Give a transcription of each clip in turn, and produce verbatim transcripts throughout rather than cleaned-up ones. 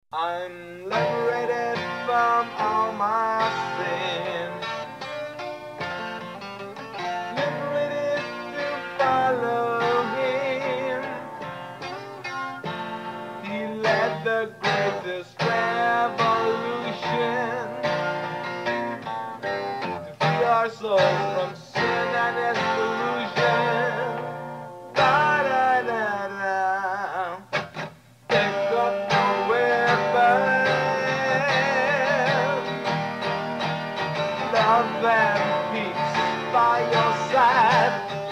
I'm liberated from all my sin, liberated to follow him. He led the greatest revolution to free our souls from sin and its delusion. Da-da-da-da. Take up the weapon, love and peace by your side.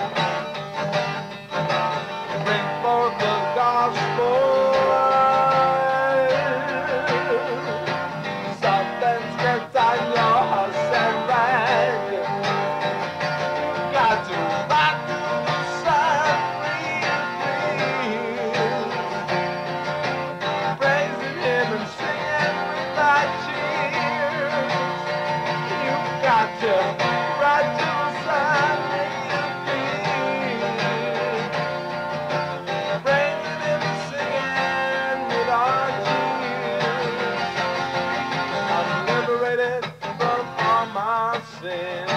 Bring forth the gospel, something skirt on your horse and ride. You got to rock the sun, free, free, praising him and singing with our cheers. You got to ride to the sun, free, praising him and singing with our cheers. I'm liberated from all my sin,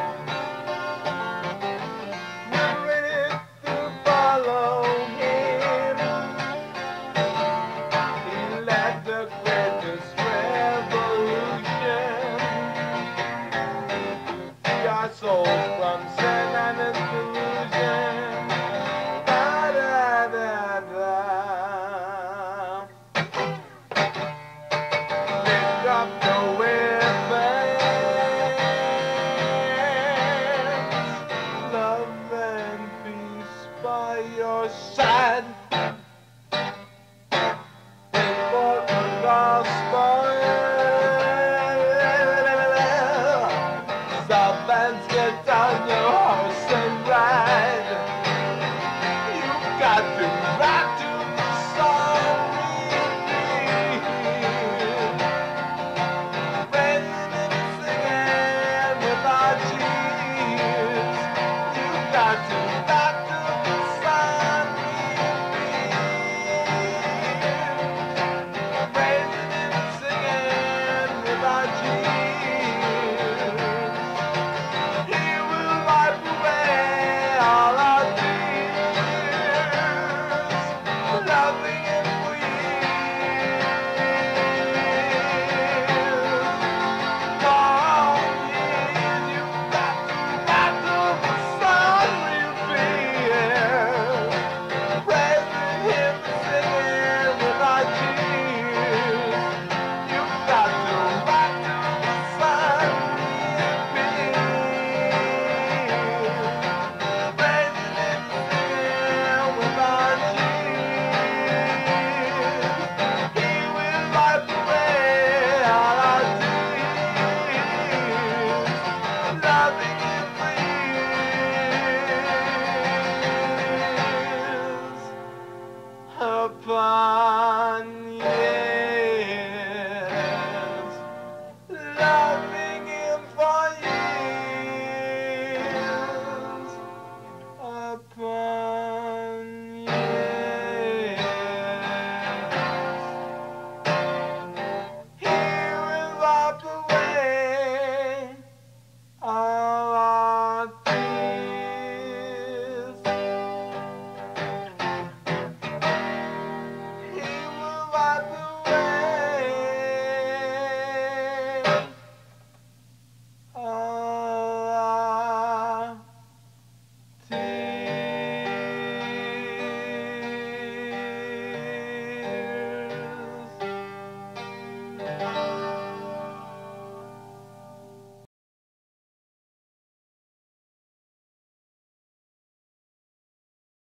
liberated to follow him. He led the greatest revolution to free our souls from sin and its delusion. Da-da-da-da. Pick up the weapons, love and peace by your side. Bring forth the gospel,